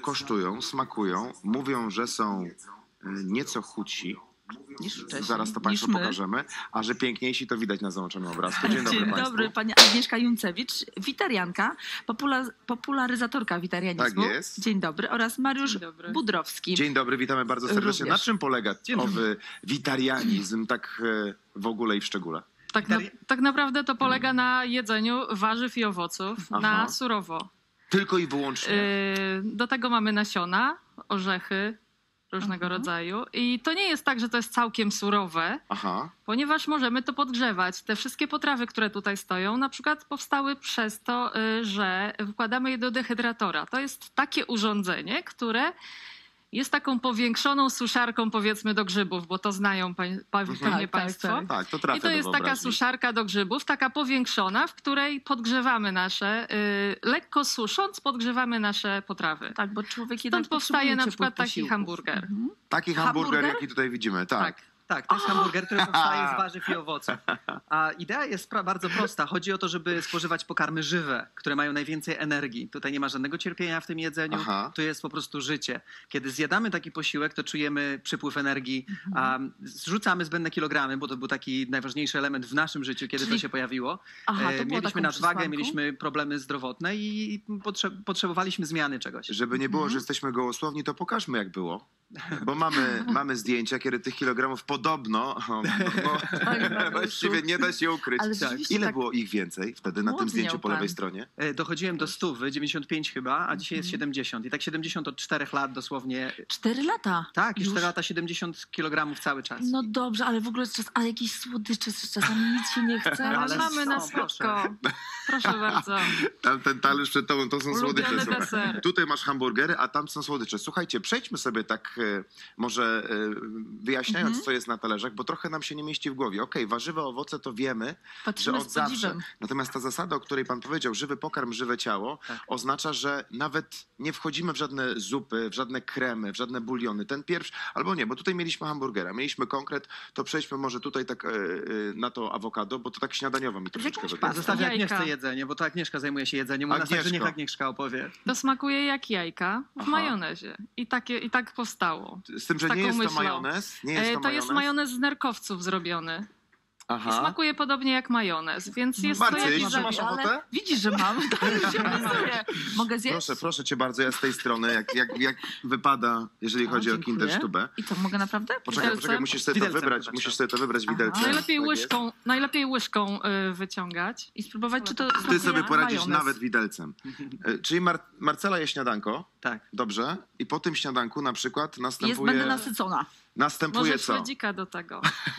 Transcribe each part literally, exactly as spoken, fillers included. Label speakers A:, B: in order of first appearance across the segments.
A: kosztują, smakują, mówią, że są y, nieco chudsi.
B: Niż wcześniej.
A: Zaraz to Państwu
B: niż my.
A: pokażemy. A że piękniejsi to widać na załączonym obrazku. Dzień dobry
B: Dzień
A: Państwu.
B: dobry, pani Agnieszka Juncewicz, witarianka, popula popularyzatorka witarianizmu.
A: Tak jest.
B: Dzień dobry. Oraz Mariusz Budrowski.
A: Dzień dobry, witamy bardzo serdecznie.
B: Również.
A: Na czym polega owy witarianizm tak e, w ogóle i w szczególe?
C: Tak, na, tak naprawdę to polega na jedzeniu warzyw i owoców
A: Aha.
C: na surowo.
A: Tylko i wyłącznie.
C: Yy, do tego mamy nasiona, orzechy różnego
B: Aha.
C: rodzaju. I to nie jest tak, że to jest całkiem surowe,
A: Aha.
C: ponieważ możemy to podgrzewać. Te wszystkie potrawy, które tutaj stoją, na przykład powstały przez to, yy, że wkładamy je do dehydratora. To jest takie urządzenie, które jest taką powiększoną suszarką, powiedzmy, do grzybów, bo to znają pa, pa,
A: Mhm.
C: pewnie
B: Tak, tak,
C: Państwo.
B: tak.
A: Tak, to trafia
C: I to
A: do
C: jest taka
A: wyobraźni.
C: suszarka do grzybów, taka powiększona, w której podgrzewamy nasze, y, lekko susząc, podgrzewamy nasze potrawy.
B: Tak, bo człowiek jednak
C: Stąd powstaje
B: potrzebuje
C: na
B: ciepłych
C: przykład taki
B: posiłków.
C: hamburger.
B: Mhm.
A: Taki hamburger,
B: Hamburger?
A: jaki tutaj widzimy. Tak.
C: Tak.
D: Tak, to jest hamburger, który powstaje z warzyw i owoców. A idea jest pra- bardzo prosta. Chodzi o to, żeby spożywać pokarmy żywe, które mają najwięcej energii. Tutaj nie ma żadnego cierpienia w tym jedzeniu,
A: Aha.
D: to jest po prostu życie. Kiedy zjadamy taki posiłek, to czujemy przypływ energii, a zrzucamy zbędne kilogramy, bo to był taki najważniejszy element w naszym życiu, kiedy
B: Czyli-
D: to się pojawiło.
B: Aha, to
D: E,
B: było
D: mieliśmy
B: taką
D: nadwagę,
B: przesłanką?
D: mieliśmy problemy zdrowotne i potrze- potrzebowaliśmy zmiany czegoś.
A: Żeby nie było,
B: Mhm.
A: że jesteśmy gołosłowni, to pokażmy, jak było. Bo mamy, mamy zdjęcia, kiedy tych kilogramów podobno, o, bo
B: Mariuszu.
A: właściwie nie da się ukryć.
B: Ale
A: Tak.
B: rzeczywiście
A: Ile
B: tak
A: było ich więcej wtedy na tym
B: głodniał
A: zdjęciu po
B: pan.
A: lewej stronie?
D: E, Dochodziłem do stówy, dziewięćdziesiąt pięć chyba, a dzisiaj jest
B: Mhm.
D: siedemdziesiąt. I tak siedemdziesiąt od czterech lat dosłownie.
B: Cztery lata.
D: Tak, już
B: Już?
D: cztery lata siedemdziesiąt kilogramów cały czas.
B: No dobrze, ale w ogóle czas, ale jakieś słodycze, czasami nic się nie chce.
C: Ale
D: Ale
C: mamy na
D: są,
C: słodko. Proszę bardzo.
A: Tam ten talerz przed tobą, to są słodycze.
C: Ulubiony
A: słuchaj.
C: deser.
A: Tutaj masz hamburgery, a tam są słodycze. Słuchajcie, przejdźmy sobie tak e, może e, wyjaśniając,
B: Mhm.
A: co jest na talerzach, bo trochę nam się nie mieści w głowie. Okej, warzywa, owoce to wiemy, że
B: Patrzymy
A: od
B: z
A: zawsze.
B: podziwem.
A: Natomiast ta zasada, o której pan powiedział, żywy pokarm, żywe ciało,
D: Tak.
A: oznacza, że nawet nie wchodzimy w żadne zupy, w żadne kremy, w żadne buliony. Ten pierwszy, albo nie, bo tutaj mieliśmy hamburgera, mieliśmy konkret, to przejdźmy może tutaj tak e, e, na to awokado, bo to tak śniadaniowo mi troszeczkę
B: jakąś
A: wygląda.
B: pastą.
D: Zostawię
C: Jajka.
D: Agnieszce jedzenie, bo to Agnieszka zajmuje się jedzeniem. U nas także
A: Agnieszko.
D: niech Agnieszka opowie.
C: To smakuje jak jajka w
A: Aha.
C: majonezie. I, takie, I tak powstało.
A: Z tym, że
C: z
A: nie
C: taką
A: jest to
C: myślą.
A: majonez? Nie jest
C: E,
A: to,
C: To jest majonez z nerkowców zrobiony. I
A: Aha.
C: smakuje podobnie jak majonez, więc jest
A: Marcy,
C: to jakiś
A: czy masz
C: zabieg.
A: ochotę?
B: Ale widzisz, że mam. To już się obiecuję. Mogę zjeść?
A: Proszę, proszę cię bardzo, ja z tej strony, jak, jak, jak wypada, jeżeli
B: O,
A: chodzi o
B: dziękuję.
A: Kinderstube.
B: I co, mogę naprawdę?
A: Poczekaj,
C: Widelcem?
A: poczekaj, musisz sobie to
D: Widelcem
A: wybrać,
D: chyba
A: musisz
D: trzeba.
A: sobie to wybrać
B: Aha.
A: widelcem.
C: Najlepiej
A: Tak
C: łyżką, najlepiej łyżką y, wyciągać.
B: I spróbować, czy to
A: Jest. Ty
B: smakuje
A: sobie
B: jak
A: poradzisz
B: majonez.
A: nawet widelcem. E, Czyli Mar Marcela je śniadanko,
D: Tak.
A: dobrze, i po tym śniadanku na przykład
B: Jest,
A: następuje,
B: będę nasycona.
A: następuje
C: Może
A: co?
C: śledzika do tego.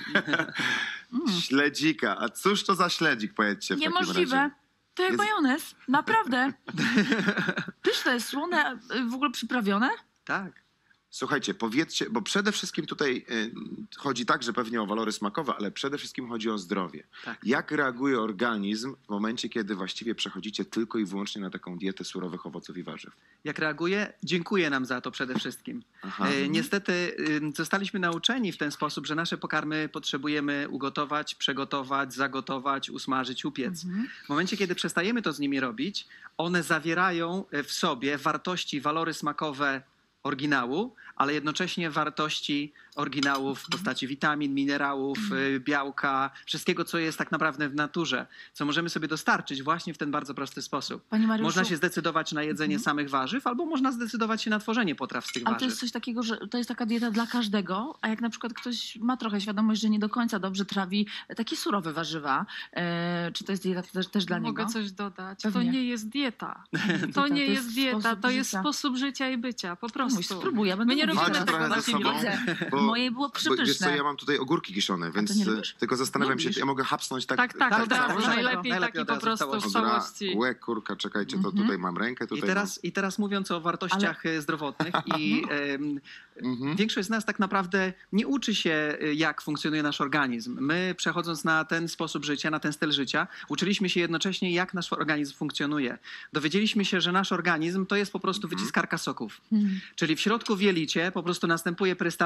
B: Mm.
A: Śledzika. A cóż to za śledzik, powiedzcie w takim
B: Niemożliwe.
A: razie?
B: To jak
A: Jest-
B: majonez. Naprawdę. Pyszne, słone, y, w ogóle przyprawione.
D: Tak.
A: Słuchajcie, powiedzcie, bo przede wszystkim tutaj y, chodzi także pewnie o walory smakowe, ale przede wszystkim chodzi o zdrowie.
D: Tak.
A: Jak reaguje organizm w momencie, kiedy właściwie przechodzicie tylko i wyłącznie na taką dietę surowych owoców i warzyw?
D: Jak reaguje? Dziękuję nam za to przede wszystkim.
A: Aha.
D: E, niestety y, zostaliśmy nauczeni w ten sposób, że nasze pokarmy potrzebujemy ugotować, przegotować, zagotować, usmażyć, upiec.
B: Mhm.
D: W momencie, kiedy przestajemy to z nimi robić, one zawierają w sobie wartości, walory smakowe oryginału, ale jednocześnie wartości oryginału w postaci witamin, minerałów, y, białka, wszystkiego, co jest tak naprawdę w naturze, co możemy sobie dostarczyć właśnie w ten bardzo prosty sposób.
B: Panie Mariuszu,
D: Można się zdecydować na jedzenie
B: Mhm.
D: samych warzyw, albo można zdecydować się na tworzenie potraw z tych
B: ale to
D: warzyw.
B: jest coś takiego, że to jest taka dieta dla każdego, a jak na przykład ktoś ma trochę świadomość, że nie do końca dobrze trawi takie surowe warzywa, e, czy to jest dieta też, też dla
C: Mogę
B: niego?
C: coś dodać.
B: Pewnie.
C: To nie jest dieta.
B: Dieta
C: To nie jest dieta,
B: sposób
C: to jest
B: życia.
C: sposób życia i bycia. Po
B: Mój,
C: prostu.
B: spróbuję, ja będę
C: My nie
B: mówić.
C: robimy
A: Chodź
C: tego
A: trochę
C: na
A: ze sobą,
C: siłę.
A: bo,
B: Moje było
A: bo wiesz co,
B: przypyszne.
A: ja mam tutaj ogórki kiszone, więc
B: ty nie
A: e,
B: lubisz?
A: tylko zastanawiam się,
B: Lubisz?
A: ja mogę hapsnąć tak...
C: Tak, tak,
D: Tak,
C: od razu.
D: całościowo.
C: Najlepiej,
D: Najlepiej
C: taki
D: od
C: po
D: razu w
C: prostu w
D: całości.
C: całości.
A: Łe, kurka, czekajcie, to
B: Mhm.
A: tutaj mam rękę,
D: I
A: tutaj
D: teraz, I teraz mówiąc o wartościach e, zdrowotnych i em,
A: mam... Mhm.
D: większość z nas tak naprawdę nie uczy się, y, jak funkcjonuje nasz organizm. My, przechodząc na ten sposób życia, na ten styl życia, uczyliśmy się jednocześnie, jak nasz organizm funkcjonuje. Dowiedzieliśmy się, że nasz organizm to jest po prostu
A: Mhm.
D: wyciskarka soków.
B: Mhm.
D: Czyli w środku w jelicie po prostu następuje perystaltyka jelit.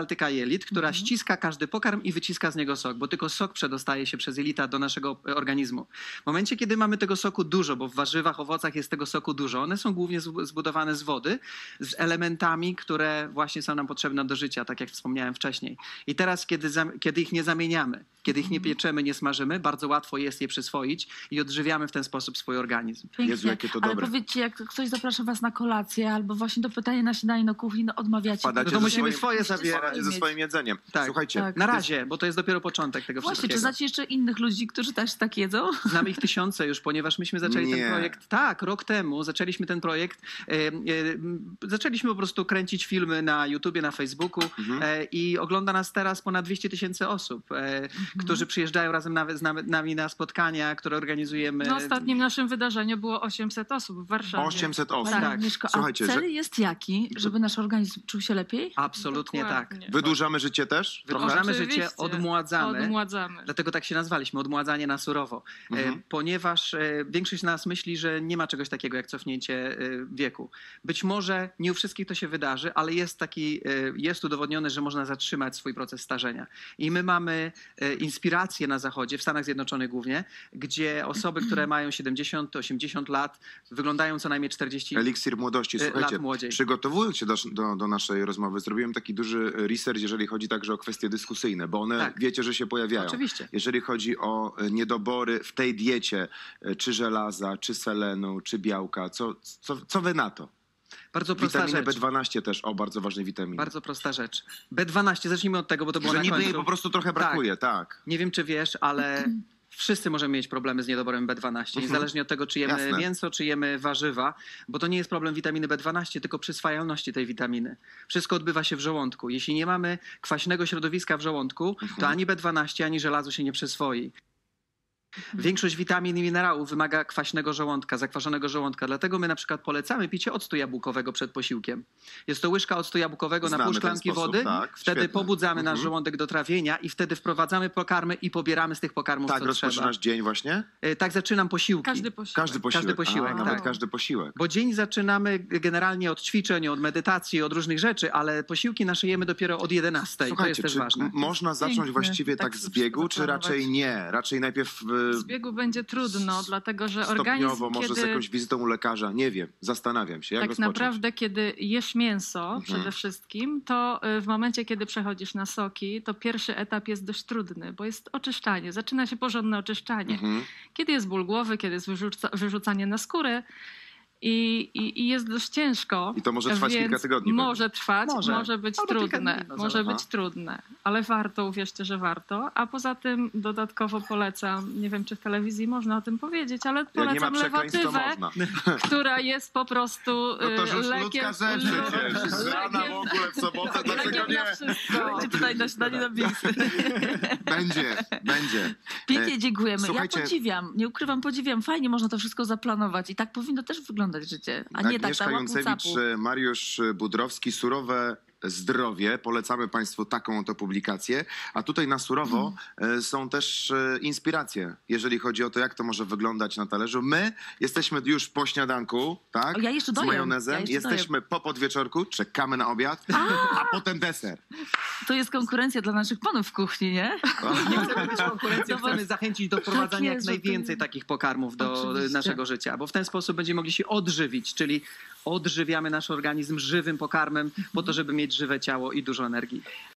D: jelit, która
B: Mhm.
D: ściska każdy pokarm i wyciska z niego sok, bo tylko sok przedostaje się przez jelita do naszego e, organizmu. W momencie, kiedy mamy tego soku dużo, bo w warzywach, owocach jest tego soku dużo, one są głównie zbu- zbudowane z wody, z elementami, które właśnie są nam potrzebne do życia, tak jak wspomniałem wcześniej. I teraz, kiedy, zam- kiedy ich nie zamieniamy, kiedy ich nie pieczemy, nie smażymy, bardzo łatwo jest je przyswoić i odżywiamy w ten sposób swój organizm.
B: Pięknie.
A: Jezu, jakie to
B: Ale
A: dobre.
B: powiedzcie, jak ktoś zaprasza was na kolację albo właśnie do pytania na śniadanie na kuchni, no odmawiacie.
A: Wpadacie
D: No to
A: ze
D: musimy
A: swoim-
D: swoje
B: Musicie
D: zabierać.
A: Wpadacie ze swoim jedzeniem.
D: Tak.
A: Słuchajcie,
B: Tak.
D: Na razie, bo to jest dopiero początek tego
B: Właśnie, czy
D: wszystkiego.
B: znacie jeszcze innych ludzi, którzy też tak jedzą?
D: Znamy ich tysiące już, ponieważ myśmy zaczęli
A: Nie.
D: ten projekt, tak, rok temu zaczęliśmy ten projekt, e, e, m, zaczęliśmy po prostu kręcić filmy na YouTubie, na Facebooku
A: Mhm.
D: e, i ogląda nas teraz ponad dwieście tysięcy osób, e, którzy przyjeżdżają razem nawet z nami- nami na spotkania, które organizujemy.
C: Na ostatnim naszym wydarzeniu było osiemset osób w Warszawie.
A: osiemset osób.
B: Pani
D: Tak.
B: Agnieszko,
A: Słuchajcie,
B: a cel
A: że-
B: jest jaki, żeby nasz organizm czuł się lepiej?
D: Absolutnie tak.
C: Dokładnie.
A: Wydłużamy życie też? Trochę?
D: Wydłużamy
C: Oczywiście.
D: życie, odmładzamy.
C: Odmładzamy.
D: Dlatego tak się nazwaliśmy, odmładzanie na surowo. E,
A: Mhm.
D: Ponieważ e, większość z nas myśli, że nie ma czegoś takiego jak cofnięcie e, wieku. Być może nie u wszystkich to się wydarzy, ale jest taki, e, jest udowodnione, że można zatrzymać swój proces starzenia. I my mamy e, inspiracje na Zachodzie, w Stanach Zjednoczonych głównie, gdzie osoby, które mają siedemdziesiąt osiemdziesiąt lat, wyglądają co najmniej czterdzieści
A: Eliksir młodości.
D: e,
A: Słuchajcie,
D: lat młodziej.
A: przygotowując się do, do, do naszej rozmowy, zrobiłem taki duży research, jeżeli chodzi także o kwestie dyskusyjne, bo one
D: Tak.
A: wiecie, że się pojawiają.
D: Oczywiście.
A: Jeżeli chodzi o e, niedobory w tej diecie, e, czy żelaza, czy selenu, czy białka, co, co, co wy na to?
D: Bardzo prosta
A: Witaminę
D: rzecz.
A: B dwanaście też, o bardzo ważnej witaminie.
D: Bardzo prosta rzecz. B dwanaście, zacznijmy od tego, bo to było
A: Że
D: na
A: niby jej
D: końcu.
A: po prostu trochę brakuje, tak.
D: Nie wiem, czy wiesz, ale wszyscy możemy mieć problemy z niedoborem B dwanaście,
A: Mhm.
D: niezależnie od tego, czy jemy
A: Jasne.
D: mięso, czy jemy warzywa, bo to nie jest problem witaminy B dwanaście, tylko przyswajalności tej witaminy. Wszystko odbywa się w żołądku. Jeśli nie mamy kwaśnego środowiska w żołądku, to
A: Mhm.
D: ani B dwanaście, ani żelazo się nie przyswoi. Większość witamin i minerałów wymaga kwaśnego żołądka, zakwaszonego żołądka. Dlatego my na przykład polecamy picie octu jabłkowego przed posiłkiem. Jest to łyżka octu jabłkowego na
A: Znamy
D: pół
A: ten
D: szklanki
A: sposób,
D: wody.
A: tak,
D: Wtedy
A: świetne.
D: pobudzamy nasz
A: Mhm.
D: żołądek do trawienia i wtedy wprowadzamy pokarmy i pobieramy z tych pokarmów,
A: Tak
D: co
A: rozpoczynasz
D: trzeba.
A: dzień właśnie?
D: E, Tak zaczynam posiłki.
C: Każdy posiłek.
A: Każdy posiłek.
D: Każdy posiłek,
A: A, nawet
D: tak.
A: każdy posiłek.
D: Bo dzień zaczynamy generalnie od ćwiczeń, od medytacji, od różnych rzeczy, ale posiłki nasze jemy dopiero od jedenastej. To jest
A: Słuchajcie,
D: też
A: czy
D: ważne.
A: m- można zacząć
B: Piękne.
A: właściwie
B: Tak
A: tak z
B: sobie
A: biegu, czy
B: zaplanować.
A: raczej nie? Raczej najpierw
C: Z
A: e,
C: biegu będzie trudno, dlatego że organizm,
A: stopniowo, może z
C: kiedy
A: jakąś wizytą u lekarza? Nie wiem, zastanawiam się, jak
C: tak
A: rozpocząć.
C: naprawdę, kiedy jesz mięso
A: Mhm.
C: przede wszystkim, to y, w momencie, kiedy przechodzisz na soki, to pierwszy etap jest dość trudny, bo jest oczyszczanie. Zaczyna się porządne oczyszczanie.
A: Mhm.
C: Kiedy jest ból głowy, kiedy jest wyrzuca, wyrzucanie na skórę. I, i, I jest dość ciężko.
A: I to może trwać
C: więc
A: kilka tygodni pewnie.
C: Może trwać,
D: Może.
C: może, być
D: Albo kilka
C: trudne.
D: dni, no
C: może
A: zależy.
C: być trudne, ale warto, uwierzcie, że warto. A poza tym dodatkowo polecam, nie wiem czy w telewizji można o tym powiedzieć, ale
A: Jak nie ma
C: polecam
A: przekleństw, to
C: lewotywę,
A: można.
C: która jest po prostu
A: No to
C: y,
A: już
C: lekiem,
A: ludzka rzecz przecież. Z rana w ogóle w sobotę, dlaczego
C: lekiem na
A: nie?
C: wszystko.
B: Będzie tutaj na śniadanie na biksy.
A: Będzie, będzie.
B: Pięknie
A: E,
B: dziękujemy.
A: słuchajcie-
B: Ja podziwiam, nie ukrywam, podziwiam. Fajnie można to wszystko zaplanować i tak powinno też wyglądać życie, a nie tak
A: Agnieszka
B: na łapu
A: Jącewicz,
B: capu.
A: e, Mariusz Budrowski, Surowe Zdrowie. Polecamy Państwu taką oto publikację. A tutaj na surowo e, są też e, inspiracje, jeżeli chodzi o to, jak to może wyglądać na talerzu. My jesteśmy już po śniadanku, tak?
B: O, ja jeszcze
A: Z
B: dojem.
A: majonezem.
B: Ja jeszcze
A: jesteśmy po podwieczorku, czekamy na obiad, a potem deser.
B: To jest konkurencja dla naszych panów w kuchni, nie?
D: Nie chcemy być konkurencją,
B: No bo-
D: chcemy zachęcić do wprowadzania
B: jest,
D: jak
B: że to-
D: najwięcej takich pokarmów do
B: Oczywiście.
D: naszego życia, bo w ten sposób będziemy mogli się odżywić, czyli odżywiamy nasz organizm żywym pokarmem po to, żeby mieć żywe ciało i dużo energii.